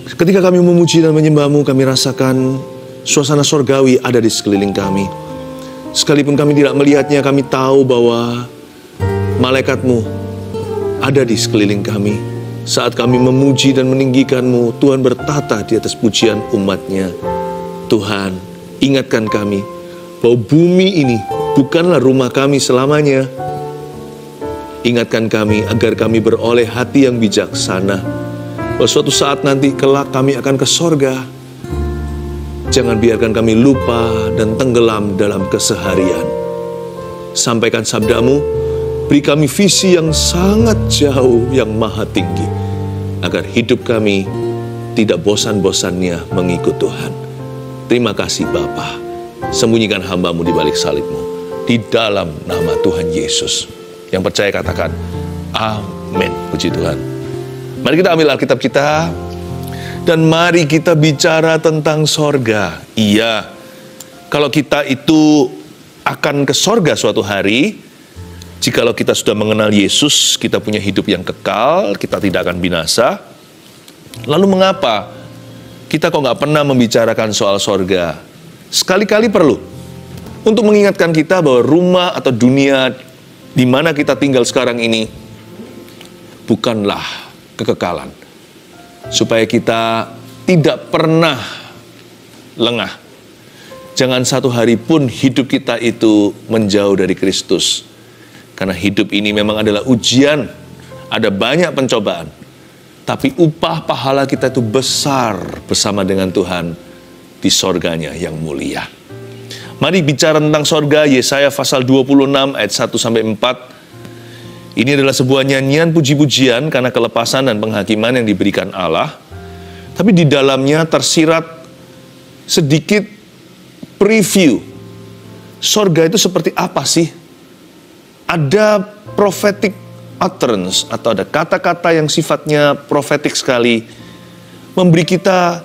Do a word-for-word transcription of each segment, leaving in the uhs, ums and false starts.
Ketika kami memuji dan menyembah-Mu, kami rasakan suasana sorgawi ada di sekeliling kami. Sekalipun kami tidak melihatnya, kami tahu bahwa malaikat-Mu ada di sekeliling kami. Saat kami memuji dan meninggikan-Mu, Tuhan bertata di atas pujian umat-Nya. Tuhan, ingatkan kami bahwa bumi ini bukanlah rumah kami selamanya. Ingatkan kami agar kami beroleh hati yang bijaksana, bahwa suatu saat nanti kelak kami akan ke sorga. Jangan biarkan kami lupa dan tenggelam dalam keseharian. Sampaikan sabda-Mu, beri kami visi yang sangat jauh, yang maha tinggi, agar hidup kami tidak bosan-bosannya mengikut Tuhan. Terima kasih Bapa. Sembunyikan hamba-Mu di balik salib-Mu, di dalam nama Tuhan Yesus. Yang percaya katakan, amin. Puji Tuhan. Mari kita ambil Alkitab kita, dan mari kita bicara tentang sorga. Iya, kalau kita itu akan ke sorga suatu hari, jikalau kita sudah mengenal Yesus, kita punya hidup yang kekal, kita tidak akan binasa. Lalu mengapa kita kok nggak pernah membicarakan soal sorga? Sekali-kali perlu untuk mengingatkan kita bahwa rumah atau dunia di mana kita tinggal sekarang ini bukanlah kekekalan. Supaya kita tidak pernah lengah. Jangan satu hari pun hidup kita itu menjauh dari Kristus. Karena hidup ini memang adalah ujian, ada banyak pencobaan. Tapi upah pahala kita itu besar bersama dengan Tuhan di sorganya yang mulia. Mari bicara tentang sorga, Yesaya pasal dua puluh enam ayat satu sampai empat. Ini adalah sebuah nyanyian puji-pujian karena kelepasan dan penghakiman yang diberikan Allah. Tapi di dalamnya tersirat sedikit preview. Sorga itu seperti apa sih? Ada prophetic utterance atau ada kata-kata yang sifatnya profetik sekali. Memberi kita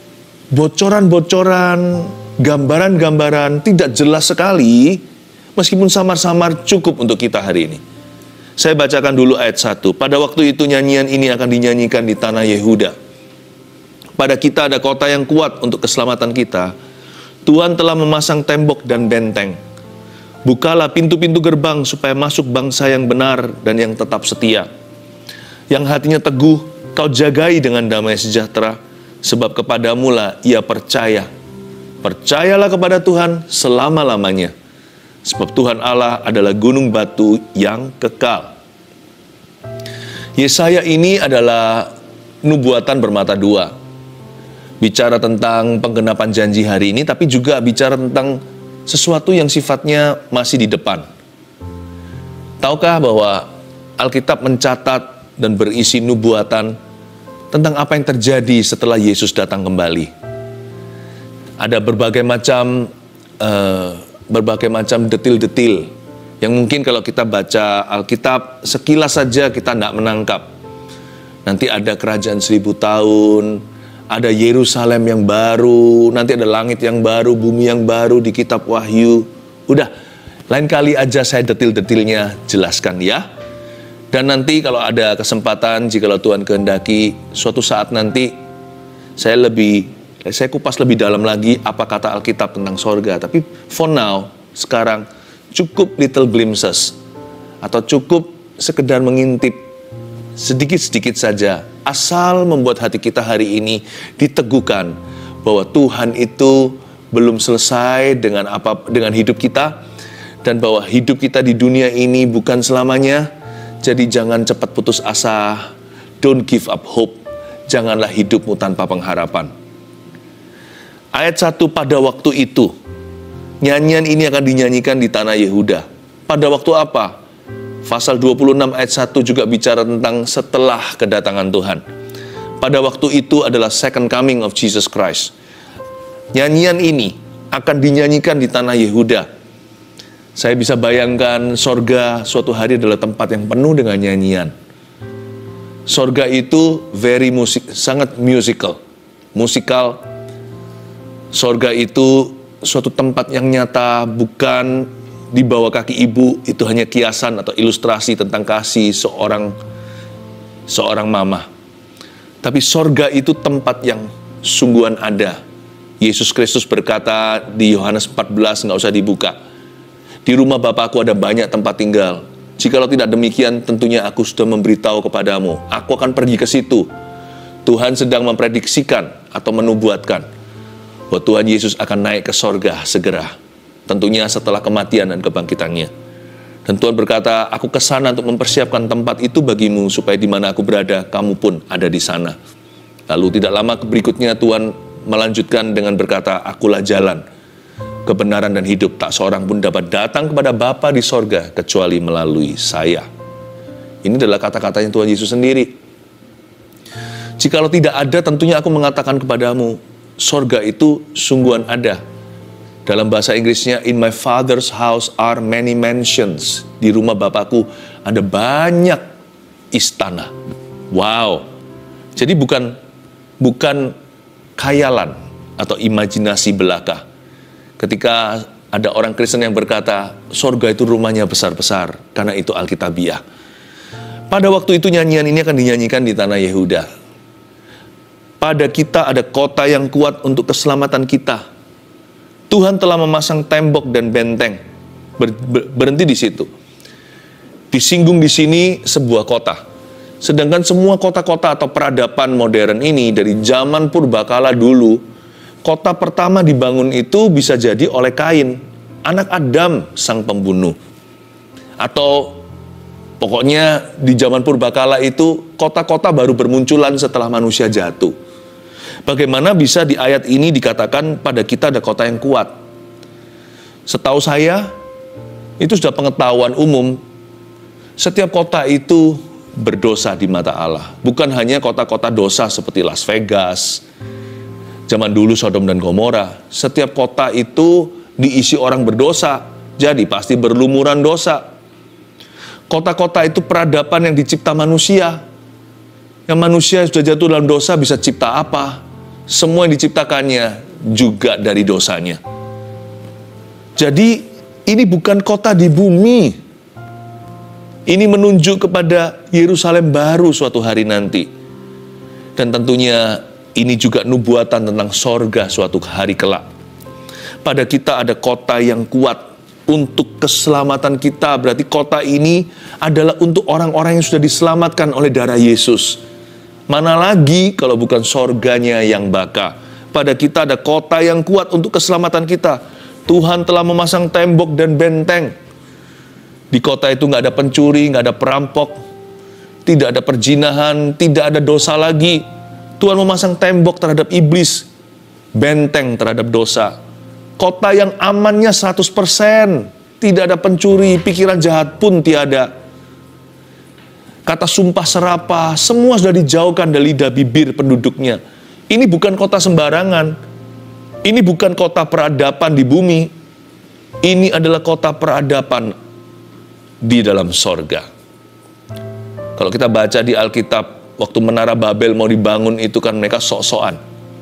bocoran-bocoran, gambaran-gambaran tidak jelas sekali. Meskipun samar-samar cukup untuk kita hari ini. Saya bacakan dulu ayat satu. Pada waktu itu nyanyian ini akan dinyanyikan di tanah Yehuda. Pada kita ada kota yang kuat untuk keselamatan kita. Tuhan telah memasang tembok dan benteng. Bukalah pintu-pintu gerbang supaya masuk bangsa yang benar dan yang tetap setia. Yang hatinya teguh, kau jagai dengan damai sejahtera. Sebab kepadamulah ia percaya. Percayalah kepada Tuhan selama-lamanya. Sebab Tuhan Allah adalah gunung batu yang kekal. Yesaya ini adalah nubuatan bermata dua. Bicara tentang penggenapan janji hari ini, tapi juga bicara tentang sesuatu yang sifatnya masih di depan. Tahukah bahwa Alkitab mencatat dan berisi nubuatan tentang apa yang terjadi setelah Yesus datang kembali? Ada berbagai macam uh, berbagai macam detil-detil yang mungkin kalau kita baca Alkitab sekilas saja kita tidak menangkap. Nanti ada kerajaan seribu tahun, ada Yerusalem yang baru, nanti ada langit yang baru, bumi yang baru di kitab Wahyu. Udah, lain kali aja saya detil-detilnya jelaskan ya. Dan nanti kalau ada kesempatan, jikalau Tuhan kehendaki, suatu saat nanti saya lebih Saya kupas lebih dalam lagi apa kata Alkitab tentang sorga. Tapi for now, sekarang cukup little glimpses. Atau cukup sekedar mengintip sedikit-sedikit saja. Asal membuat hati kita hari ini diteguhkan bahwa Tuhan itu belum selesai dengan apa dengan hidup kita. Dan bahwa hidup kita di dunia ini bukan selamanya. Jadi jangan cepat putus asa. Don't give up hope. Janganlah hidupmu tanpa pengharapan. Ayat satu, pada waktu itu. Nyanyian ini akan dinyanyikan di tanah Yehuda. Pada waktu apa? Pasal dua puluh enam ayat satu juga bicara tentang setelah kedatangan Tuhan. Pada waktu itu adalah second coming of Jesus Christ. Nyanyian ini akan dinyanyikan di tanah Yehuda. Saya bisa bayangkan sorga suatu hari adalah tempat yang penuh dengan nyanyian. Sorga itu very musik, sangat musical. Musikal. Sorga itu suatu tempat yang nyata, bukan di bawah kaki ibu. Itu hanya kiasan atau ilustrasi tentang kasih seorang seorang mama. Tapi sorga itu tempat yang sungguhan ada. Yesus Kristus berkata di Yohanes empat belas, nggak usah dibuka. Di rumah Bapakku ada banyak tempat tinggal. Jikalau tidak demikian, tentunya aku sudah memberitahu kepadamu. Aku akan pergi ke situ. Tuhan sedang memprediksikan atau menubuatkan bahwa Tuhan Yesus akan naik ke sorga segera. Tentunya setelah kematian dan kebangkitannya. Dan Tuhan berkata, aku ke sana untuk mempersiapkan tempat itu bagimu, supaya di mana aku berada, kamu pun ada di sana. Lalu tidak lama berikutnya Tuhan melanjutkan dengan berkata, akulah jalan, kebenaran dan hidup. Tak seorang pun dapat datang kepada Bapa di sorga, kecuali melalui saya. Ini adalah kata-katanya Tuhan Yesus sendiri. Jikalau tidak ada, tentunya aku mengatakan kepadamu, sorga itu sungguhan ada. Dalam bahasa Inggrisnya, in my father's house are many mansions. Di rumah Bapakku ada banyak istana. Wow. Jadi bukan bukan khayalan atau imajinasi belaka. Ketika ada orang Kristen yang berkata, sorga itu rumahnya besar-besar, karena itu Alkitabiah. Pada waktu itu nyanyian ini akan dinyanyikan di tanah Yehuda. Pada kita ada kota yang kuat untuk keselamatan kita. Tuhan telah memasang tembok dan benteng. Ber, ber, berhenti di situ. Disinggung di sini sebuah kota. Sedangkan semua kota-kota atau peradaban modern ini dari zaman purbakala dulu, kota pertama dibangun itu bisa jadi oleh Kain, anak Adam sang pembunuh. Atau pokoknya di zaman purbakala itu kota-kota baru bermunculan setelah manusia jatuh. Bagaimana bisa di ayat ini dikatakan pada kita ada kota yang kuat? Setahu saya, itu sudah pengetahuan umum. Setiap kota itu berdosa di mata Allah. Bukan hanya kota-kota dosa seperti Las Vegas, zaman dulu Sodom dan Gomora. Setiap kota itu diisi orang berdosa, jadi pasti berlumuran dosa. Kota-kota itu peradaban yang dicipta manusia. Yang manusia sudah jatuh dalam dosa bisa cipta apa? Semua yang diciptakannya juga dari dosanya. Jadi ini bukan kota di bumi. Ini menunjuk kepada Yerusalem baru suatu hari nanti. Dan tentunya ini juga nubuatan tentang sorga suatu hari kelak. Pada kita ada kota yang kuat untuk keselamatan kita. Berarti kota ini adalah untuk orang-orang yang sudah diselamatkan oleh darah Yesus. Mana lagi kalau bukan sorganya yang baka. Pada kita ada kota yang kuat untuk keselamatan kita. Tuhan telah memasang tembok dan benteng. Di kota itu nggak ada pencuri, nggak ada perampok, tidak ada perjinahan, tidak ada dosa lagi. Tuhan memasang tembok terhadap iblis, benteng terhadap dosa. Kota yang amannya seratus persen, tidak ada pencuri, pikiran jahat pun tiada. Kata sumpah serapah, semua sudah dijauhkan dari lidah bibir penduduknya. Ini bukan kota sembarangan. Ini bukan kota peradaban di bumi. Ini adalah kota peradaban di dalam sorga. Kalau kita baca di Alkitab, waktu Menara Babel mau dibangun itu kan mereka sok-sokan.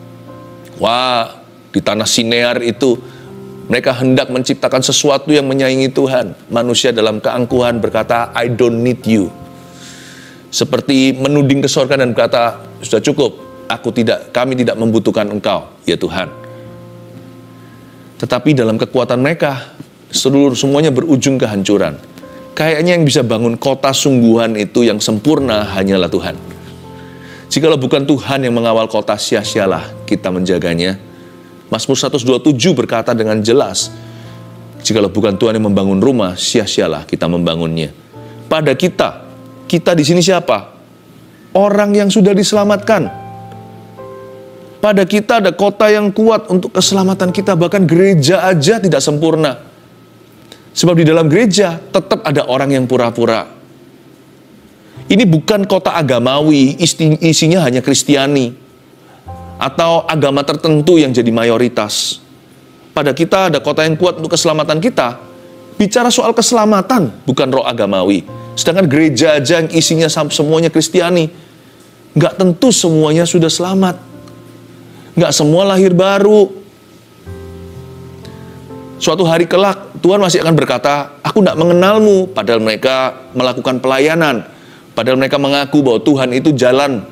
Wah, di tanah Sinear itu mereka hendak menciptakan sesuatu yang menyaingi Tuhan. Manusia dalam keangkuhan berkata, I don't need you. Seperti menuding ke sorga dan berkata, sudah cukup, aku tidak, kami tidak membutuhkan engkau, ya Tuhan. Tetapi dalam kekuatan mereka, seluruh semuanya berujung kehancuran. Kayaknya yang bisa bangun kota sungguhan itu yang sempurna hanyalah Tuhan. Jikalau bukan Tuhan yang mengawal kota, sia-sialah kita menjaganya. Mazmur seratus dua puluh tujuh berkata dengan jelas, jikalau bukan Tuhan yang membangun rumah, sia-sialah kita membangunnya. Pada kita, kita di sini siapa? Orang yang sudah diselamatkan. Pada kita ada kota yang kuat untuk keselamatan kita. Bahkan gereja aja tidak sempurna. Sebab di dalam gereja tetap ada orang yang pura-pura. Ini bukan kota agamawi, isinya hanya Kristiani. Atau agama tertentu yang jadi mayoritas. Pada kita ada kota yang kuat untuk keselamatan kita. Bicara soal keselamatan, bukan roh agamawi. Sedangkan gereja aja yang isinya semuanya Kristiani, nggak tentu semuanya sudah selamat. Nggak semua lahir baru. Suatu hari kelak, Tuhan masih akan berkata, aku nggak mengenalmu. Padahal mereka melakukan pelayanan. Padahal mereka mengaku bahwa Tuhan itu jalan.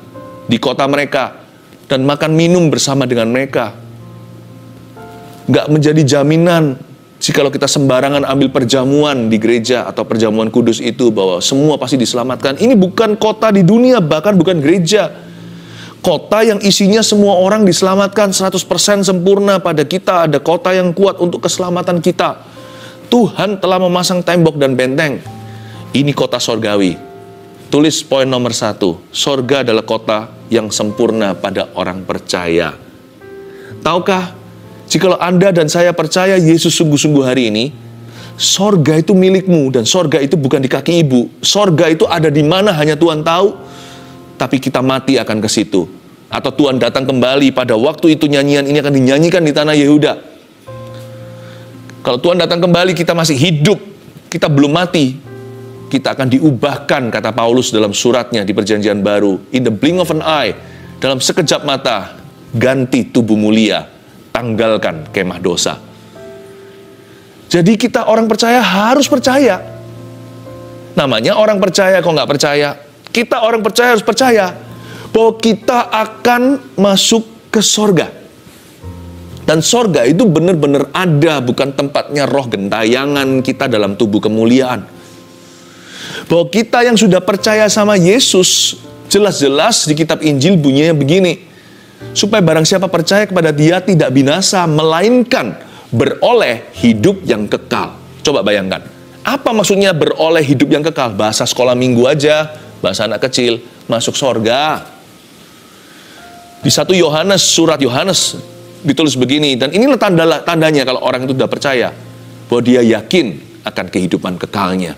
di kota mereka dan makan minum bersama dengan mereka. Nggak menjadi jaminan jikalau kita sembarangan ambil perjamuan di gereja atau perjamuan kudus itu bahwa semua pasti diselamatkan. Ini bukan kota di dunia, bahkan bukan gereja. Kota yang isinya semua orang diselamatkan seratus persen sempurna pada kita. Ada kota yang kuat untuk keselamatan kita. Tuhan telah memasang tembok dan benteng. Ini kota sorgawi. Tulis poin nomor satu. Sorga adalah kota yang sempurna pada orang percaya. Tahukah, jikalau Anda dan saya percaya Yesus sungguh-sungguh hari ini, sorga itu milikmu, dan sorga itu bukan di kaki ibu. Sorga itu ada di mana hanya Tuhan tahu, tapi kita mati akan ke situ. Atau Tuhan datang kembali pada waktu itu, nyanyian ini akan dinyanyikan di tanah Yehuda. Kalau Tuhan datang kembali, kita masih hidup, kita belum mati, kita akan diubahkan, kata Paulus dalam suratnya di Perjanjian Baru. In the blink of an eye, dalam sekejap mata, ganti tubuh mulia, tanggalkan kemah dosa. Jadi kita orang percaya harus percaya. Namanya orang percaya, kok nggak percaya? Kita orang percaya harus percaya bahwa kita akan masuk ke sorga. Dan sorga itu benar-benar ada, bukan tempatnya roh gentayangan kita dalam tubuh kemuliaan. Bahwa kita yang sudah percaya sama Yesus, jelas-jelas di kitab Injil bunyinya begini. Supaya barang siapa percaya kepada Dia tidak binasa, melainkan beroleh hidup yang kekal. Coba bayangkan, apa maksudnya beroleh hidup yang kekal? Bahasa sekolah minggu aja, bahasa anak kecil, masuk sorga. Di satu Yohanes, surat Yohanes, ditulis begini, dan inilah tanda, tandanya kalau orang itu sudah percaya, bahwa dia yakin akan kehidupan kekalnya.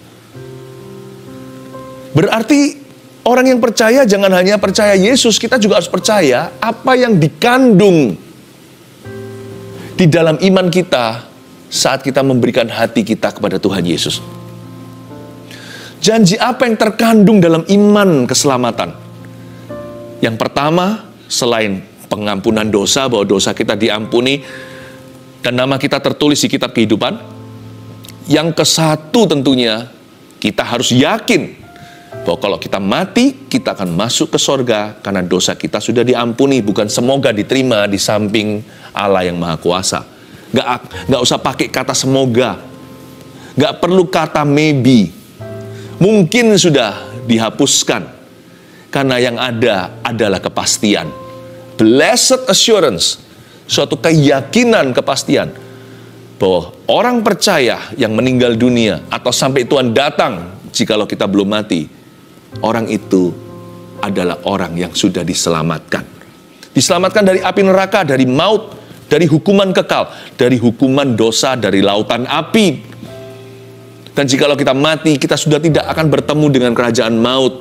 Berarti orang yang percaya jangan hanya percaya Yesus, kita juga harus percaya apa yang dikandung di dalam iman kita saat kita memberikan hati kita kepada Tuhan Yesus. Janji apa yang terkandung dalam iman keselamatan? Yang pertama, selain pengampunan dosa, bahwa dosa kita diampuni dan nama kita tertulis di kitab kehidupan. Yang ke satu tentunya, kita harus yakin bahwa kalau kita mati, kita akan masuk ke sorga karena dosa kita sudah diampuni. Bukan semoga diterima di samping Allah yang Maha Kuasa. Nggak, nggak usah pakai kata semoga. Nggak perlu kata maybe. Mungkin sudah dihapuskan. Karena yang ada adalah kepastian. Blessed assurance. Suatu keyakinan kepastian. Bahwa orang percaya yang meninggal dunia atau sampai Tuhan datang jikalau kita belum mati, orang itu adalah orang yang sudah diselamatkan. Diselamatkan dari api neraka, dari maut, dari hukuman kekal, dari hukuman dosa, dari lautan api. Dan jikalau kita mati, kita sudah tidak akan bertemu dengan kerajaan maut.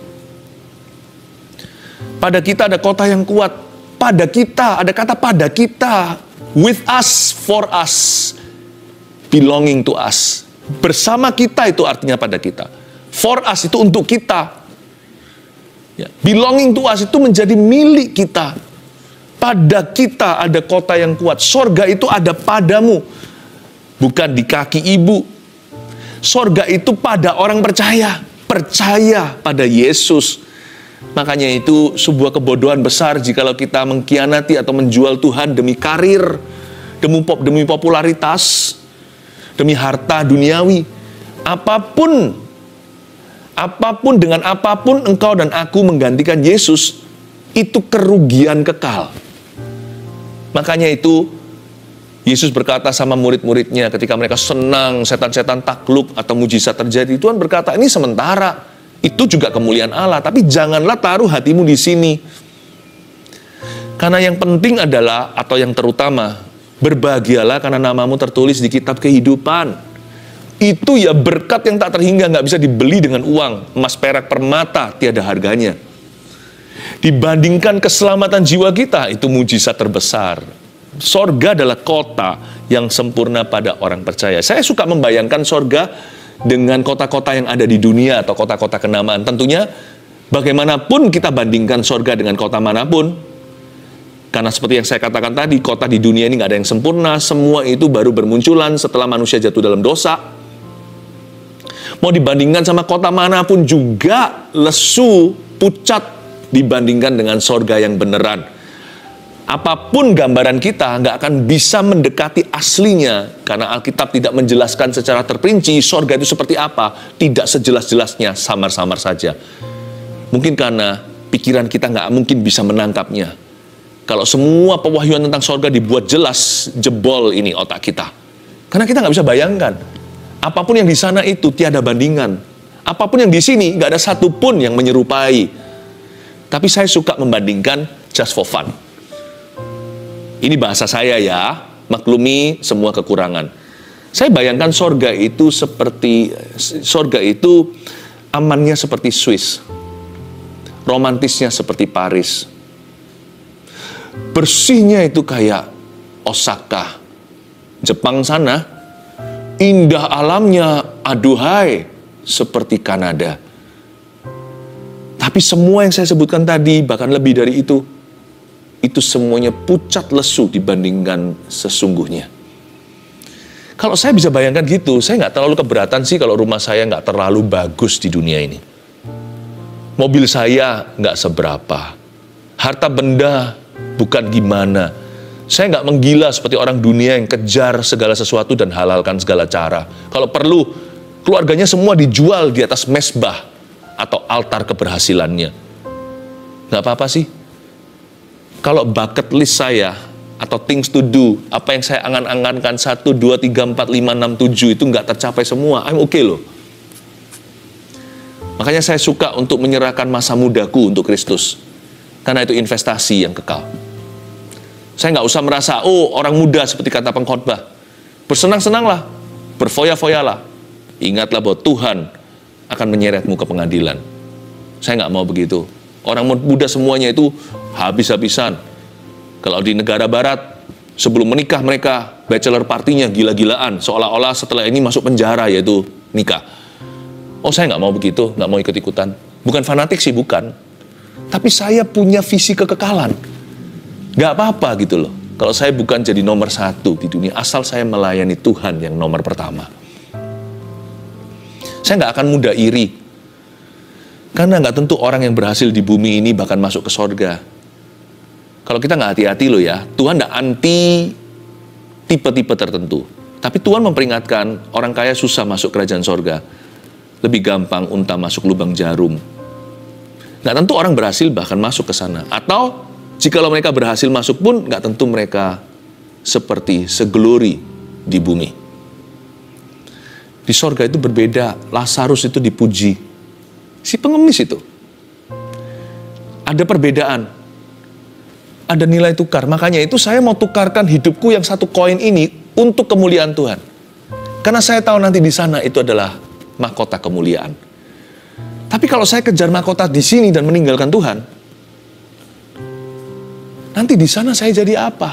Pada kita ada kota yang kuat. Pada kita, ada kata pada kita. With us, for us. Belonging to us. Bersama kita itu artinya pada kita. For us itu untuk kita. Ya, belonging to us itu menjadi milik kita. Pada kita ada kota yang kuat. Sorga itu ada padamu. Bukan di kaki ibu. Sorga itu pada orang percaya. Percaya pada Yesus. Makanya itu sebuah kebodohan besar jikalau kita mengkhianati atau menjual Tuhan demi karir, demi, pop, demi popularitas, demi harta duniawi. Apapun, apapun dengan apapun engkau dan aku menggantikan Yesus, itu kerugian kekal. Makanya itu Yesus berkata sama murid-muridnya ketika mereka senang, setan-setan takluk atau mujizat terjadi. Tuhan berkata, ini sementara. Itu juga kemuliaan Allah, tapi janganlah taruh hatimu di sini. Karena yang penting adalah, atau yang terutama, berbahagialah karena namamu tertulis di kitab kehidupan. Itu ya berkat yang tak terhingga, nggak bisa dibeli dengan uang. Emas, perak, permata, tiada harganya. Dibandingkan keselamatan jiwa kita, itu mujizat terbesar. Sorga adalah kota yang sempurna pada orang percaya. Saya suka membayangkan sorga dengan kota-kota yang ada di dunia atau kota-kota kenamaan. Tentunya bagaimanapun kita bandingkan sorga dengan kota manapun, karena seperti yang saya katakan tadi, kota di dunia ini nggak ada yang sempurna. Semua itu baru bermunculan setelah manusia jatuh dalam dosa. Mau dibandingkan sama kota manapun juga lesu, pucat, dibandingkan dengan sorga yang beneran. Apapun gambaran kita nggak akan bisa mendekati aslinya, karena Alkitab tidak menjelaskan secara terperinci sorga itu seperti apa. Tidak sejelas-jelasnya, samar-samar saja. Mungkin karena pikiran kita nggak mungkin bisa menangkapnya. Kalau semua pewahyuan tentang sorga dibuat jelas, jebol ini otak kita. Karena kita nggak bisa bayangkan. Apapun yang di sana itu tiada bandingan. Apapun yang di sini nggak ada satupun yang menyerupai. Tapi saya suka membandingkan just for fun. Ini bahasa saya ya, maklumi semua kekurangan. Saya bayangkan sorga itu seperti, sorga itu amannya seperti Swiss. Romantisnya seperti Paris. Bersihnya itu kayak Osaka, Jepang sana. Indah alamnya, aduhai, seperti Kanada. Tapi semua yang saya sebutkan tadi, bahkan lebih dari itu, itu semuanya pucat lesu dibandingkan sesungguhnya. Kalau saya bisa bayangkan gitu, saya nggak terlalu keberatan sih kalau rumah saya nggak terlalu bagus di dunia ini. Mobil saya nggak seberapa. Harta benda bukan gimana. Saya nggak menggila seperti orang dunia yang kejar segala sesuatu dan halalkan segala cara. Kalau perlu, keluarganya semua dijual di atas mesbah atau altar keberhasilannya. Nggak apa-apa sih. Kalau bucket list saya atau things to do, apa yang saya angan-angankan satu, dua, tiga, empat, lima, enam, tujuh itu nggak tercapai semua, I'm okay loh. Makanya saya suka untuk menyerahkan masa mudaku untuk Kristus. Karena itu investasi yang kekal. Saya nggak usah merasa, oh orang muda seperti kata pengkhotbah. Bersenang-senanglah, berfoya-foyalah. Ingatlah bahwa Tuhan akan menyeretmu ke pengadilan. Saya nggak mau begitu. Orang muda semuanya itu habis-habisan. Kalau di negara barat, sebelum menikah mereka bachelor partinya gila-gilaan. Seolah-olah setelah ini masuk penjara, yaitu nikah. Oh saya nggak mau begitu, nggak mau ikut-ikutan. Bukan fanatik sih, bukan. Tapi saya punya visi kekekalan. Nggak apa-apa gitu loh. Kalau saya bukan jadi nomor satu di dunia, asal saya melayani Tuhan yang nomor pertama. Saya nggak akan mudah iri. Karena nggak tentu orang yang berhasil di bumi ini bahkan masuk ke sorga. Kalau kita nggak hati-hati loh ya, Tuhan nggak anti tipe-tipe tertentu. Tapi Tuhan memperingatkan, orang kaya susah masuk kerajaan sorga. Lebih gampang unta masuk lubang jarum. Nggak tentu orang berhasil bahkan masuk ke sana. Atau jikalau mereka berhasil masuk pun, nggak tentu mereka seperti segeluri di bumi. Di sorga itu berbeda. Lazarus itu dipuji. Si pengemis itu. Ada perbedaan. Ada nilai tukar. Makanya itu saya mau tukarkan hidupku yang satu koin ini untuk kemuliaan Tuhan. Karena saya tahu nanti di sana itu adalah mahkota kemuliaan. Tapi kalau saya kejar mahkota di sini dan meninggalkan Tuhan, nanti di sana saya jadi apa?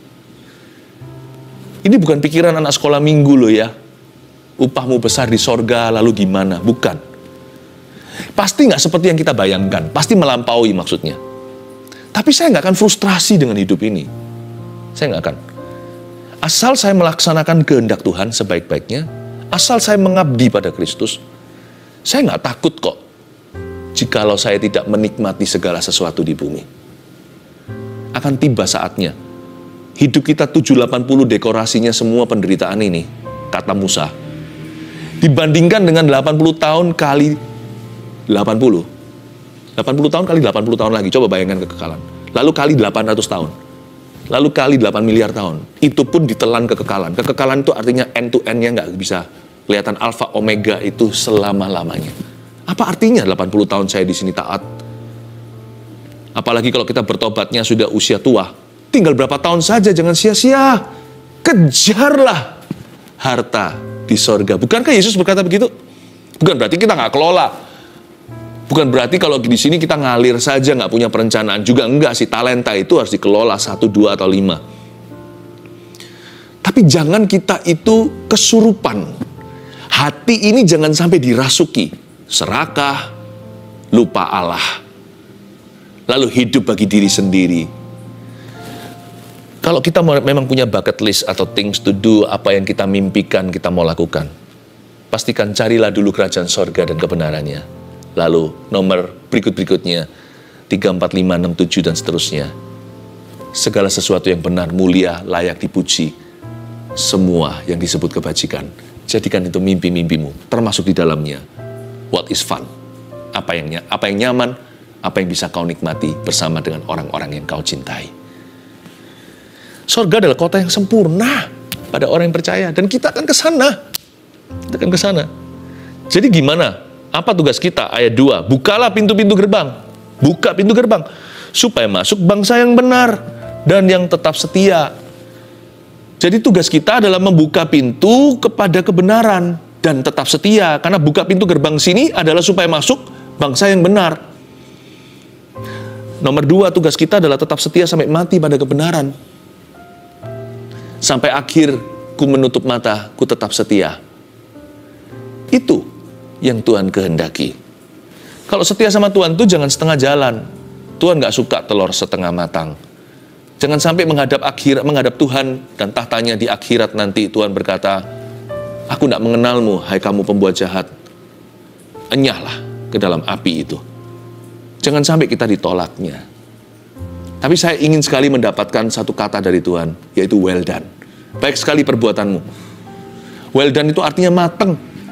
Ini bukan pikiran anak sekolah minggu loh ya. Upahmu besar di sorga, lalu gimana? Bukan. Pasti nggak seperti yang kita bayangkan. Pasti melampaui maksudnya. Tapi saya nggak akan frustrasi dengan hidup ini. Saya nggak akan. Asal saya melaksanakan kehendak Tuhan sebaik-baiknya, asal saya mengabdi pada Kristus, saya nggak takut kok jikalau saya tidak menikmati segala sesuatu di bumi. Akan tiba saatnya. Hidup kita tujuh delapan puluh dekorasinya semua penderitaan ini, kata Musa. Dibandingkan dengan delapan puluh tahun kali delapan puluh. delapan puluh tahun kali delapan puluh tahun lagi, coba bayangkan kekekalan. Lalu kali delapan ratus tahun. Lalu kali delapan miliar tahun. Itu pun ditelan kekekalan. Kekekalan itu artinya end to end-nya nggak bisa kelihatan alfa omega itu selama-lamanya. Apa artinya delapan puluh tahun saya di sini taat? Apalagi kalau kita bertobatnya sudah usia tua. Tinggal berapa tahun saja, jangan sia-sia. Kejarlah harta di sorga. Bukankah Yesus berkata begitu? Bukan berarti kita nggak kelola. Bukan berarti kalau di sini kita ngalir saja, nggak punya perencanaan. Juga enggak sih, talenta itu harus dikelola satu, dua, atau lima. Tapi jangan kita itu kesurupan. Hati ini jangan sampai dirasuki. Serakah, lupa Allah. Lalu hidup bagi diri sendiri. Kalau kita memang punya bucket list atau things to do, apa yang kita mimpikan, kita mau lakukan. Pastikan carilah dulu kerajaan sorga dan kebenarannya. Lalu nomor berikut-berikutnya, tiga, empat, lima, enam, tujuh, dan seterusnya. Segala sesuatu yang benar, mulia, layak dipuji. Semua yang disebut kebajikan. Jadikan itu mimpi-mimpimu, termasuk di dalamnya. What is fun? Apa yang, apa yang nyaman, apa yang bisa kau nikmati bersama dengan orang-orang yang kau cintai. Surga adalah kota yang sempurna pada orang yang percaya. Dan kita akan ke sana. Kita akan ke sana. Jadi gimana? Apa tugas kita? Ayat dua. Bukalah pintu-pintu gerbang. Buka pintu gerbang. Supaya masuk bangsa yang benar dan yang tetap setia. Jadi tugas kita adalah membuka pintu kepada kebenaran dan tetap setia. Karena buka pintu gerbang sini adalah supaya masuk bangsa yang benar. Nomor dua, tugas kita adalah tetap setia sampai mati pada kebenaran. Sampai akhir ku menutup mata, ku tetap setia. Itu yang Tuhan kehendaki. Kalau setia sama Tuhan itu jangan setengah jalan. Tuhan gak suka telur setengah matang. Jangan sampai menghadap akhirat, menghadap Tuhan dan tahtanya di akhirat nanti Tuhan berkata, aku gak mengenalmu, hai kamu pembuat jahat. Enyahlah ke dalam api itu. Jangan sampai kita ditolaknya. Tapi saya ingin sekali mendapatkan satu kata dari Tuhan, yaitu well done. Baik sekali perbuatanmu. Well done itu artinya matang.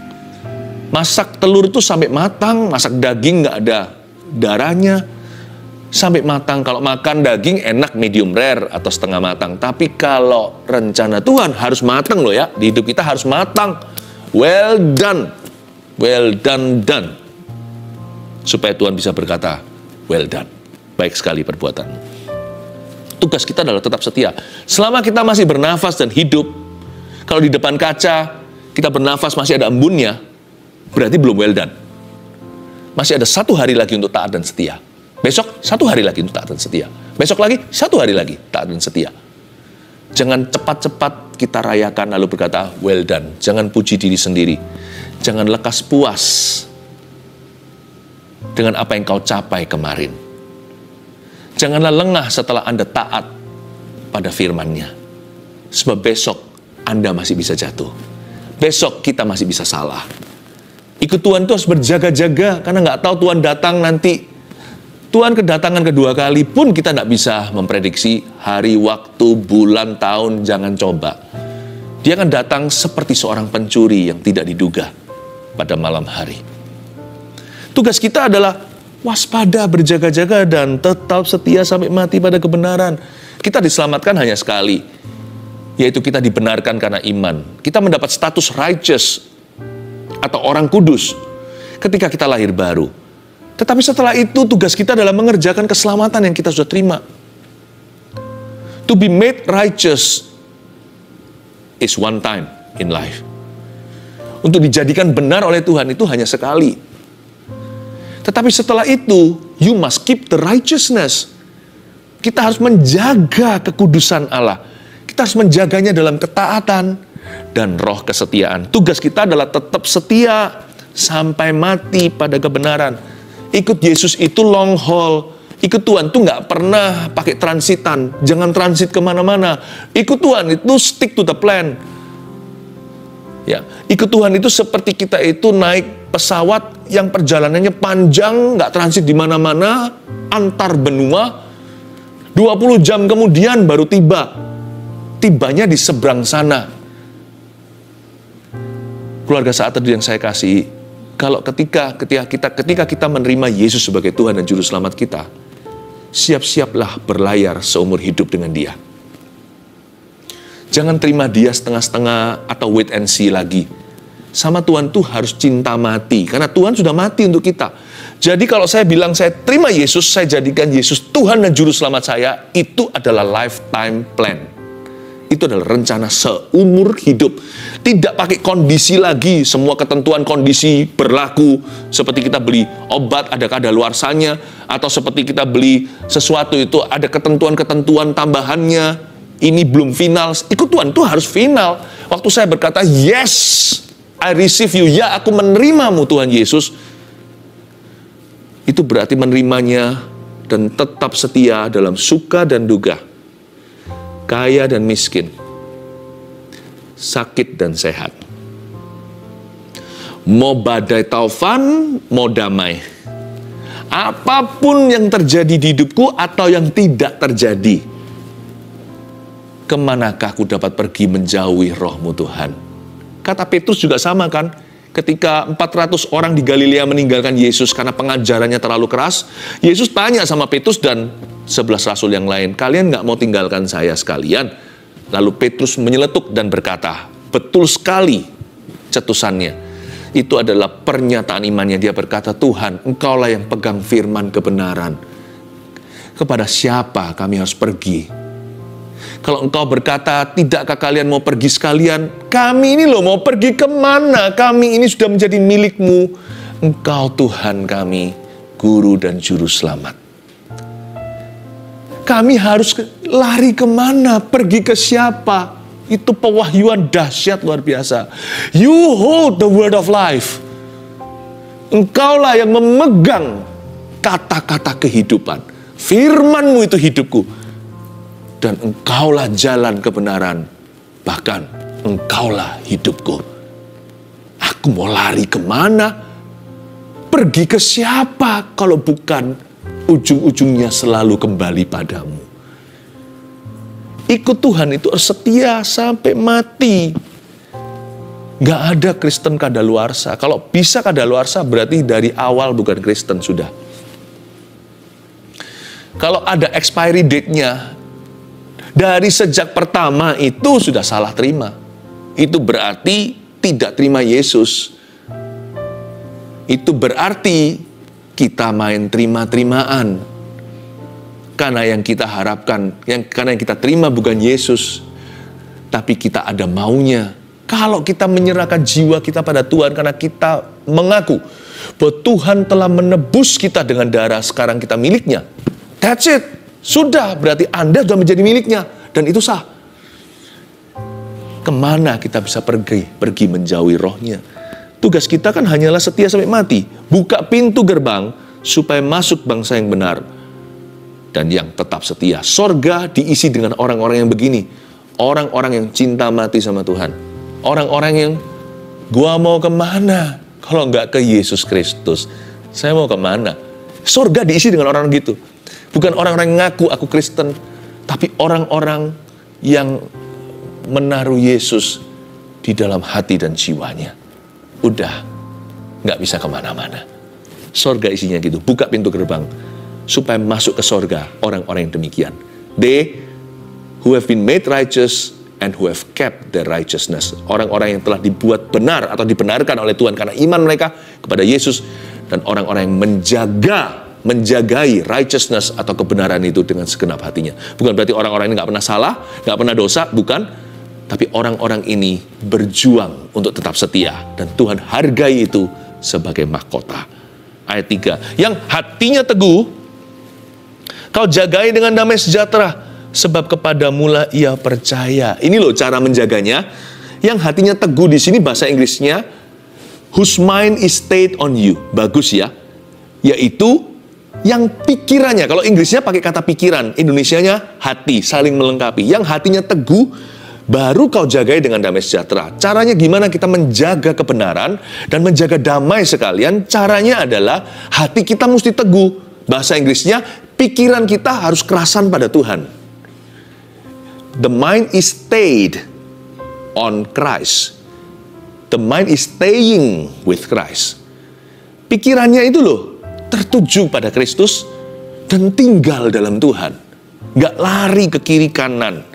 Masak telur itu sampai matang, masak daging nggak ada darahnya, sampai matang. Kalau makan daging enak medium rare atau setengah matang. Tapi kalau rencana Tuhan harus matang loh ya. Di hidup kita harus matang. Well done. Well done, done. Supaya Tuhan bisa berkata, well done. Baik sekali perbuatanmu. Tugas kita adalah tetap setia. Selama kita masih bernafas dan hidup, kalau di depan kaca, kita bernafas masih ada embunnya, berarti belum well done. Masih ada satu hari lagi untuk taat dan setia. Besok, satu hari lagi untuk taat dan setia. Besok lagi, satu hari lagi taat dan setia. Jangan cepat-cepat kita rayakan lalu berkata, well done. Jangan puji diri sendiri. Jangan lekas puas dengan apa yang kau capai kemarin. Janganlah lengah setelah Anda taat pada firman-Nya. Sebab besok Anda masih bisa jatuh. Besok kita masih bisa salah. Ikut Tuhan itu harus berjaga-jaga, karena nggak tahu Tuhan datang nanti. Tuhan kedatangan kedua kali pun kita nggak bisa memprediksi hari, waktu, bulan, tahun. Jangan coba. Dia akan datang seperti seorang pencuri yang tidak diduga pada malam hari. Tugas kita adalah waspada, berjaga-jaga, dan tetap setia sampai mati pada kebenaran. Kita diselamatkan hanya sekali, yaitu kita dibenarkan karena iman. Kita mendapat status righteous atau orang kudus ketika kita lahir baru. Tetapi setelah itu tugas kita adalah mengerjakan keselamatan yang kita sudah terima. To be made righteous is one time in life. Untuk dijadikan benar oleh Tuhan itu hanya sekali. Tetapi setelah itu, you must keep the righteousness. Kita harus menjaga kekudusan Allah. Kita harus menjaganya dalam ketaatan dan roh kesetiaan. Tugas kita adalah tetap setia sampai mati pada kebenaran. Ikut Yesus itu long haul. Ikut Tuhan itu nggak pernah pakai transitan. Jangan transit kemana-mana. Ikut Tuhan itu stick to the plan. Ya, ikut Tuhan itu seperti kita itu naik pesawat yang perjalanannya panjang, nggak transit di mana-mana, antar benua, dua puluh jam kemudian baru tiba. Tibanya di seberang sana. Keluarga saat teduh yang saya kasih, kalau ketika ketika kita ketika kita menerima Yesus sebagai Tuhan dan Juru Selamat kita, siap-siaplah berlayar seumur hidup dengan Dia. Jangan terima Dia setengah-setengah atau wait and see lagi. Sama Tuhan tuh harus cinta mati. Karena Tuhan sudah mati untuk kita. Jadi kalau saya bilang saya terima Yesus, saya jadikan Yesus Tuhan dan Juru Selamat saya, itu adalah lifetime plan. Itu adalah rencana seumur hidup. Tidak pakai kondisi lagi, semua ketentuan kondisi berlaku. Seperti kita beli obat, ada kadaluarsanya. Atau seperti kita beli sesuatu itu, ada ketentuan-ketentuan tambahannya. Ini belum final. Ikut Tuhan itu harus final. Waktu saya berkata, yes, I receive you. Ya, aku menerimamu Tuhan Yesus. Itu berarti menerimanya dan tetap setia dalam suka dan duka. Kaya dan miskin. Sakit dan sehat. Mau badai taufan, mau damai. Apapun yang terjadi di hidupku atau yang tidak terjadi, kemanakah aku dapat pergi menjauhi roh-Mu Tuhan? Kata Petrus juga sama kan? Ketika empat ratus orang di Galilea meninggalkan Yesus karena pengajarannya terlalu keras, Yesus tanya sama Petrus dan sebelas rasul yang lain, kalian nggak mau tinggalkan saya sekalian? Lalu Petrus menyeletuk dan berkata, betul sekali cetusannya. Itu adalah pernyataan imannya. Dia berkata, Tuhan, Engkaulah yang pegang firman kebenaran. Kepada siapa kami harus pergi? Kalau Engkau berkata, tidakkah kalian mau pergi sekalian? Kami ini loh mau pergi kemana? Kami ini sudah menjadi milik-Mu. Engkau Tuhan kami, Guru dan Juru Selamat. Kami harus lari kemana? Pergi ke siapa? Itu pewahyuan dahsyat luar biasa. You hold the word of life. Engkaulah yang memegang kata-kata kehidupan. Firman-Mu itu hidupku. Dan Engkaulah jalan kebenaran. Bahkan Engkaulah hidupku. Aku mau lari kemana? Pergi ke siapa kalau bukan ujung-ujungnya selalu kembali padamu. Ikut Tuhan itu setia sampai mati. Gak ada Kristen kadaluarsa. Kalau bisa kadaluarsa berarti dari awal bukan Kristen sudah. Kalau ada expiry date-nya, dari sejak pertama itu sudah salah terima. Itu berarti tidak terima Yesus. Itu berarti kita main terima-terimaan. Karena yang kita harapkan, yang, karena yang kita terima bukan Yesus, tapi kita ada maunya. Kalau kita menyerahkan jiwa kita pada Tuhan, karena kita mengaku bahwa Tuhan telah menebus kita dengan darah, sekarang kita miliknya. That's it. Sudah, berarti Anda sudah menjadi miliknya. Dan itu sah. Kemana kita bisa pergi? Pergi menjauhi rohnya. Tugas kita kan hanyalah setia sampai mati. Buka pintu gerbang, supaya masuk bangsa yang benar. Dan yang tetap setia. Sorga diisi dengan orang-orang yang begini. Orang-orang yang cinta mati sama Tuhan. Orang-orang yang, gua mau kemana? Kalau nggak ke Yesus Kristus, saya mau kemana? Sorga diisi dengan orang-orang gitu. Bukan orang-orang yang ngaku aku Kristen, tapi orang-orang yang menaruh Yesus di dalam hati dan jiwanya. Udah, nggak bisa kemana-mana. Sorga isinya gitu. Buka pintu gerbang supaya masuk ke sorga orang-orang yang demikian. They who have been made righteous and who have kept their righteousness. Orang-orang yang telah dibuat benar atau dibenarkan oleh Tuhan karena iman mereka kepada Yesus. Dan orang-orang yang menjaga, menjagai righteousness atau kebenaran itu dengan segenap hatinya. Bukan berarti orang-orang ini nggak pernah salah, nggak pernah dosa, bukan. Tapi orang-orang ini berjuang untuk tetap setia. Dan Tuhan hargai itu sebagai mahkota. Ayat tiga. Yang hatinya teguh, kau jagai dengan damai sejahtera, sebab kepadamulah ia percaya. Ini loh cara menjaganya. Yang hatinya teguh di sini bahasa Inggrisnya, whose mind is stayed on you. Bagus ya. Yaitu yang pikirannya, kalau Inggrisnya pakai kata pikiran, Indonesianya hati, saling melengkapi. Yang hatinya teguh, baru kau jagai dengan damai sejahtera. Caranya gimana kita menjaga kebenaran dan menjaga damai sekalian? Caranya adalah hati kita mesti teguh. Bahasa Inggrisnya, pikiran kita harus kerasan pada Tuhan. The mind is stayed on Christ. The mind is staying with Christ. Pikirannya itu loh, tertuju pada Kristus dan tinggal dalam Tuhan. Gak lari ke kiri kanan.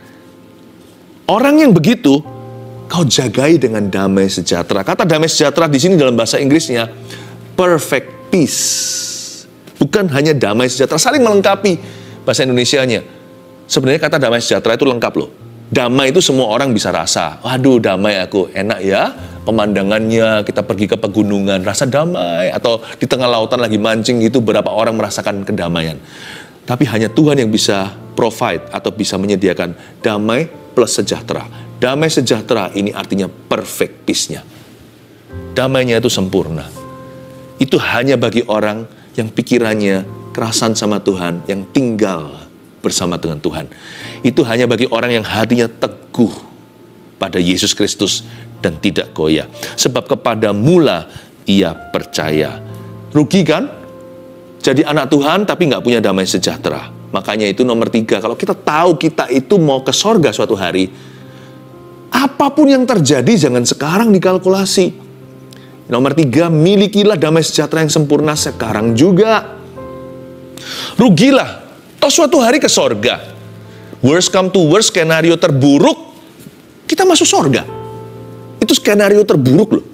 Orang yang begitu, kau jagai dengan damai sejahtera. Kata damai sejahtera di sini dalam bahasa Inggrisnya, perfect peace. Bukan hanya damai sejahtera, saling melengkapi bahasa Indonesianya. Sebenarnya kata damai sejahtera itu lengkap loh. Damai itu semua orang bisa rasa. Waduh, damai aku, enak ya. Pemandangannya, kita pergi ke pegunungan, rasa damai. Atau di tengah lautan lagi mancing gitu, berapa orang merasakan kedamaian. Tapi hanya Tuhan yang bisa provide atau bisa menyediakan damai plus sejahtera. Damai sejahtera ini artinya perfect peace-nya. Damainya itu sempurna. Itu hanya bagi orang yang pikirannya kerasan sama Tuhan, yang tinggal bersama dengan Tuhan. Itu hanya bagi orang yang hatinya teguh pada Yesus Kristus dan tidak goyah. Sebab kepada mula ia percaya. Rugi kan? Jadi anak Tuhan tapi nggak punya damai sejahtera. Makanya itu nomor tiga, kalau kita tahu kita itu mau ke sorga suatu hari, apapun yang terjadi jangan sekarang dikalkulasi. Nomor tiga, milikilah damai sejahtera yang sempurna sekarang juga. Rugilah, toh suatu hari ke sorga. Worst come to worst, skenario terburuk, kita masuk sorga. Itu skenario terburuk loh.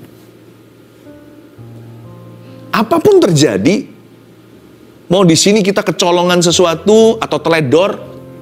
Apapun terjadi, mau di sini kita kecolongan sesuatu atau teledor,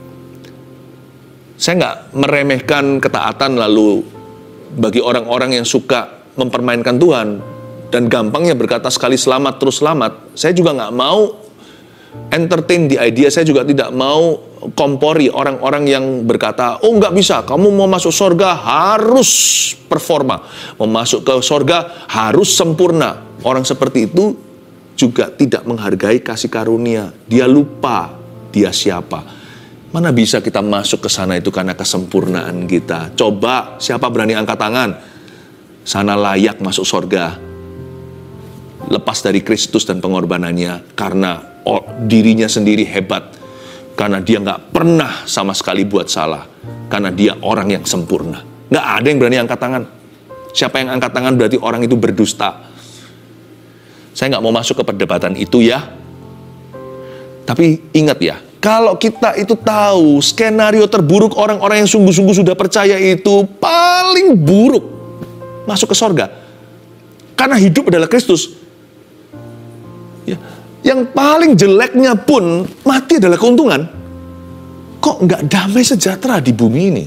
saya nggak meremehkan ketaatan lalu bagi orang-orang yang suka mempermainkan Tuhan dan gampangnya berkata sekali selamat terus selamat. Saya juga nggak mau entertain di idea, saya juga tidak mau kompori orang-orang yang berkata, oh nggak bisa, kamu mau masuk surga harus performa, mau masuk ke surga harus sempurna. Orang seperti itu juga tidak menghargai kasih karunia. Dia lupa dia siapa. Mana bisa kita masuk ke sana itu karena kesempurnaan kita. Coba, siapa berani angkat tangan? Sana layak masuk surga. Lepas dari Kristus dan pengorbanannya. Karena oh, dirinya sendiri hebat. Karena dia nggak pernah sama sekali buat salah. Karena dia orang yang sempurna. Nggak ada yang berani angkat tangan. Siapa yang angkat tangan berarti orang itu berdusta. Saya nggak mau masuk ke perdebatan itu ya. Tapi ingat ya, kalau kita itu tahu skenario terburuk orang-orang yang sungguh-sungguh sudah percaya itu paling buruk masuk ke sorga. Karena hidup adalah Kristus. Ya, yang paling jeleknya pun mati adalah keuntungan. Kok nggak damai sejahtera di bumi ini?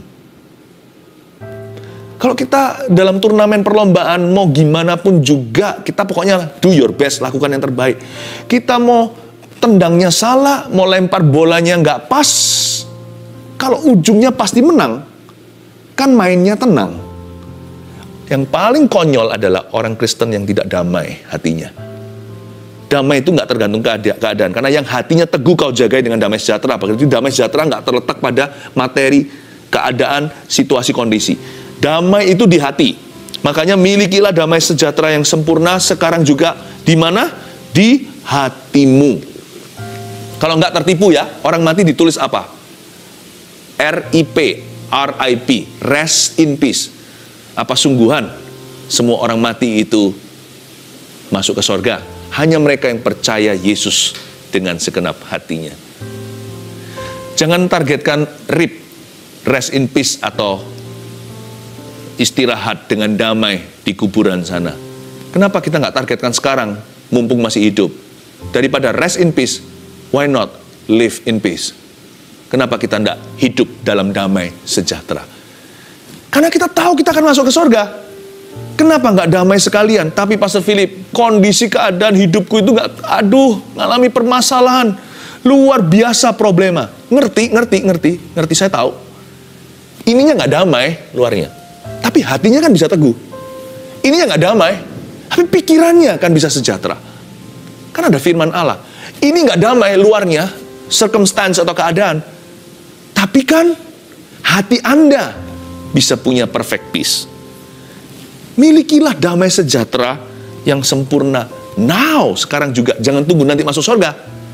Kalau kita dalam turnamen perlombaan, mau gimana pun juga, kita pokoknya do your best, lakukan yang terbaik. Kita mau tendangnya salah, mau lempar bolanya nggak pas, kalau ujungnya pasti menang, kan mainnya tenang. Yang paling konyol adalah orang Kristen yang tidak damai hatinya. Damai itu nggak tergantung keadaan, karena yang hatinya teguh kau jagai dengan damai sejahtera. Berarti damai sejahtera nggak terletak pada materi, keadaan, situasi, kondisi. Damai itu di hati. Makanya milikilah damai sejahtera yang sempurna sekarang juga. Di mana? Di hatimu. Kalau nggak tertipu ya, orang mati ditulis apa? R I P, R I P, rest in peace. Apa sungguhan semua orang mati itu masuk ke sorga? Hanya mereka yang percaya Yesus dengan segenap hatinya. Jangan targetkan R I P, rest in peace, atau istirahat dengan damai di kuburan sana. Kenapa kita nggak targetkan sekarang, mumpung masih hidup? Daripada rest in peace, why not live in peace? Kenapa kita nggak hidup dalam damai sejahtera? Karena kita tahu kita akan masuk ke surga. Kenapa nggak damai sekalian? Tapi Pastor Philip, kondisi keadaan hidupku itu nggak, aduh, ngalami permasalahan. Luar biasa problema. Ngerti, ngerti, ngerti, ngerti, saya tahu. Ininya nggak damai, luarnya. Tapi hatinya kan bisa teguh. Ini yang nggak damai, tapi pikirannya kan bisa sejahtera. Kan ada firman Allah. Ini nggak damai luarnya, circumstance atau keadaan. Tapi kan hati Anda bisa punya perfect peace. Milikilah damai sejahtera yang sempurna. Now, sekarang juga. Jangan tunggu nanti masuk surga.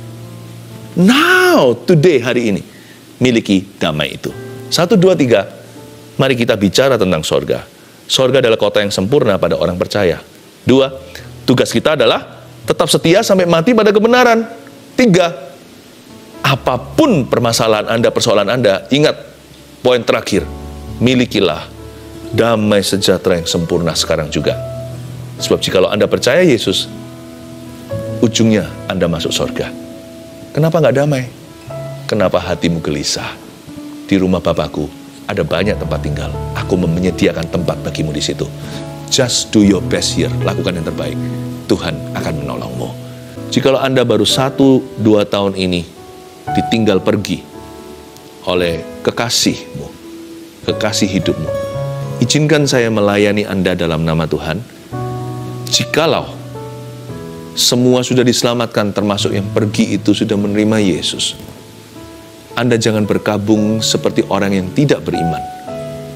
Now, today, hari ini. Miliki damai itu. Satu, dua, tiga. Mari kita bicara tentang sorga. Sorga adalah kota yang sempurna pada orang percaya. Dua, tugas kita adalah tetap setia sampai mati pada kebenaran. Tiga, apapun permasalahan Anda, persoalan Anda, ingat poin terakhir, milikilah damai sejahtera yang sempurna sekarang juga. Sebab jikalau Anda percaya Yesus, ujungnya Anda masuk sorga. Kenapa nggak damai? Kenapa hatimu gelisah? Di rumah Bapakku ada banyak tempat tinggal. Aku menyediakan tempat bagimu di situ. Just do your best here. Lakukan yang terbaik. Tuhan akan menolongmu. Jikalau Anda baru satu, dua tahun ini ditinggal pergi oleh kekasihmu, kekasih hidupmu, izinkan saya melayani Anda dalam nama Tuhan. Jikalau semua sudah diselamatkan, termasuk yang pergi itu sudah menerima Yesus, Anda jangan berkabung seperti orang yang tidak beriman.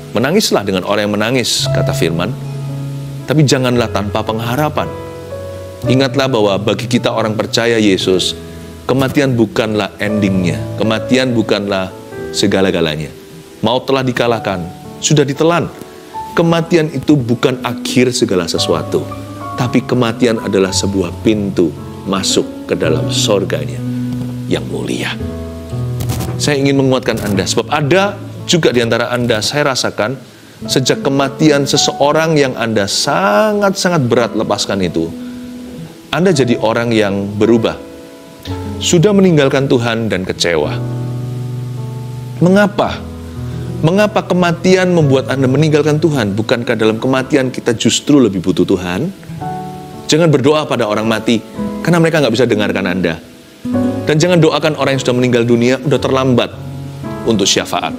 Menangislah dengan orang yang menangis, kata firman. Tapi janganlah tanpa pengharapan. Ingatlah bahwa bagi kita orang percaya Yesus, kematian bukanlah endingnya, kematian bukanlah segala-galanya. Maut telah dikalahkan, sudah ditelan. Kematian itu bukan akhir segala sesuatu, tapi kematian adalah sebuah pintu masuk ke dalam sorganya yang mulia. Saya ingin menguatkan Anda, sebab ada juga di antara Anda, saya rasakan, sejak kematian seseorang yang Anda sangat-sangat berat lepaskan itu, Anda jadi orang yang berubah. Sudah meninggalkan Tuhan dan kecewa. Mengapa? Mengapa kematian membuat Anda meninggalkan Tuhan? Bukankah dalam kematian kita justru lebih butuh Tuhan? Jangan berdoa pada orang mati, karena mereka nggak bisa dengarkan Anda. Dan jangan doakan orang yang sudah meninggal dunia, udah terlambat untuk syafaat.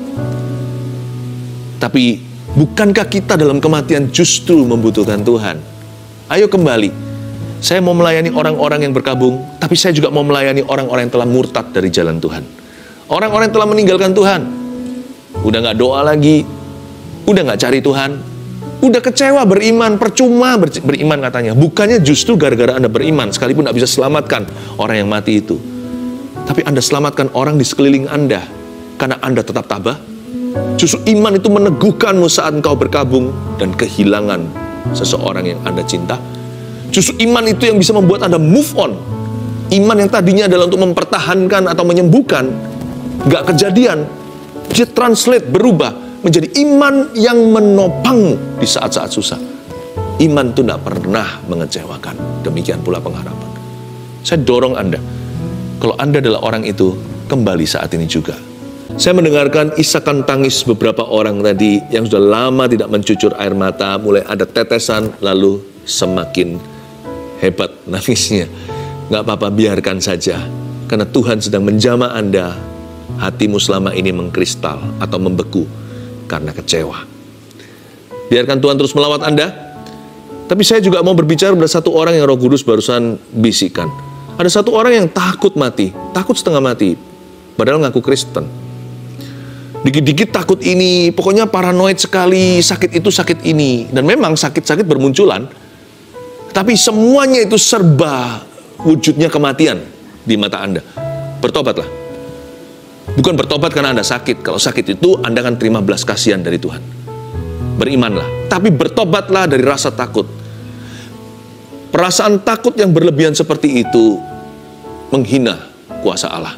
Tapi, bukankah kita dalam kematian justru membutuhkan Tuhan? Ayo kembali. Saya mau melayani orang-orang yang berkabung, tapi saya juga mau melayani orang-orang yang telah murtad dari jalan Tuhan. Orang-orang yang telah meninggalkan Tuhan. Udah gak doa lagi, udah gak cari Tuhan, udah kecewa beriman, percuma ber beriman katanya. Bukannya justru gara-gara Anda beriman, sekalipun gak bisa selamatkan orang yang mati itu. Tapi Anda selamatkan orang di sekeliling Anda, karena Anda tetap tabah. Justru iman itu meneguhkanmu saat engkau berkabung dan kehilangan seseorang yang Anda cinta. Justru iman itu yang bisa membuat Anda move on. Iman yang tadinya adalah untuk mempertahankan atau menyembuhkan, gak kejadian. Dia translate, berubah menjadi iman yang menopangmu di saat-saat susah. Iman itu tidak pernah mengecewakan. Demikian pula pengharapan. Saya dorong Anda, kalau Anda adalah orang itu, kembali saat ini juga. Saya mendengarkan isakan tangis beberapa orang tadi yang sudah lama tidak mencucur air mata, mulai ada tetesan, lalu semakin hebat nangisnya. Gak apa-apa, biarkan saja. Karena Tuhan sedang menjamah Anda. Hatimu selama ini mengkristal atau membeku karena kecewa. Biarkan Tuhan terus melawat Anda. Tapi saya juga mau berbicara pada satu orang yang Roh Kudus barusan bisikan. Ada satu orang yang takut mati, takut setengah mati, padahal ngaku Kristen. Dikit-dikit takut ini, pokoknya paranoid sekali, sakit itu sakit ini. Dan memang sakit-sakit bermunculan, tapi semuanya itu serba wujudnya kematian di mata Anda. Bertobatlah. Bukan bertobat karena Anda sakit. Kalau sakit itu Anda akan terima belas kasihan dari Tuhan. Berimanlah. Tapi bertobatlah dari rasa takut. Perasaan takut yang berlebihan seperti itu menghina kuasa Allah.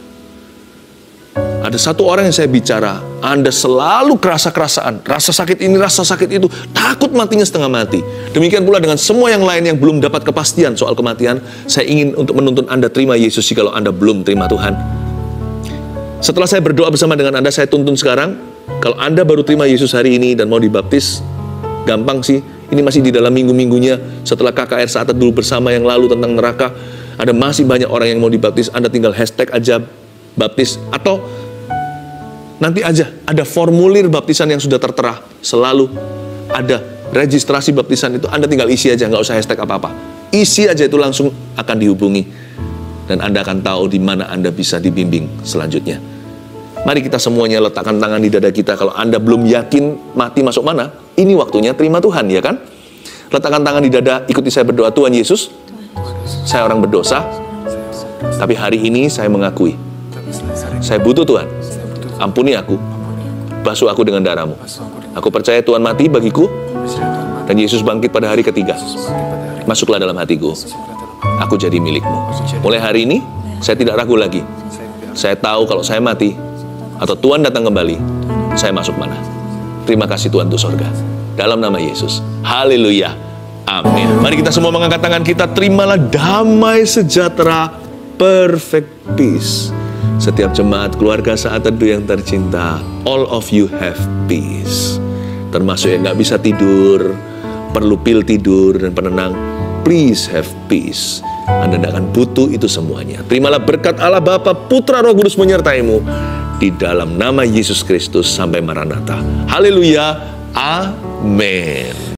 Ada satu orang yang saya bicara, Anda selalu kerasa-kerasaan, rasa sakit ini, rasa sakit itu, takut matinya setengah mati. Demikian pula dengan semua yang lain yang belum dapat kepastian soal kematian. Saya ingin untuk menuntun Anda terima Yesus jikalau Anda belum terima Tuhan. Setelah saya berdoa bersama dengan Anda, saya tuntun sekarang, kalau Anda baru terima Yesus hari ini dan mau dibaptis, gampang sih, ini masih di dalam minggu-minggunya, setelah K K R saat dulu bersama yang lalu tentang neraka, ada masih banyak orang yang mau dibaptis. Anda tinggal hashtag aja baptis, atau nanti aja, ada formulir baptisan yang sudah tertera, selalu ada registrasi baptisan itu, Anda tinggal isi aja, nggak usah hashtag apa-apa. Isi aja itu langsung akan dihubungi. Dan Anda akan tahu di mana Anda bisa dibimbing selanjutnya. Mari kita semuanya letakkan tangan di dada kita. Kalau Anda belum yakin mati masuk mana, ini waktunya terima Tuhan, ya kan? Letakkan tangan di dada, ikuti saya berdoa. Tuhan Yesus, saya orang berdosa, tapi hari ini saya mengakui, saya butuh Tuhan. Ampuni aku, basuh aku dengan darah-Mu. Aku percaya Tuhan mati bagiku, dan Yesus bangkit pada hari ketiga. Masuklah dalam hatiku. Aku jadi milik-Mu. Mulai hari ini, saya tidak ragu lagi. Saya tahu kalau saya mati, atau Tuhan datang kembali, saya masuk mana. Terima kasih Tuhan untuk sorga. Dalam nama Yesus. Haleluya. Amin. Mari kita semua mengangkat tangan kita. Terimalah damai sejahtera, perfect peace. Setiap jemaat keluarga saat teduh yang tercinta, all of you have peace. Termasuk yang gak bisa tidur, perlu pil tidur dan penenang. Please have peace. Anda tidak akan butuh itu semuanya. Terimalah berkat Allah Bapa, Putra, Roh Kudus menyertai-mu. Di dalam nama Yesus Kristus sampai Maranatha. Haleluya. Amin.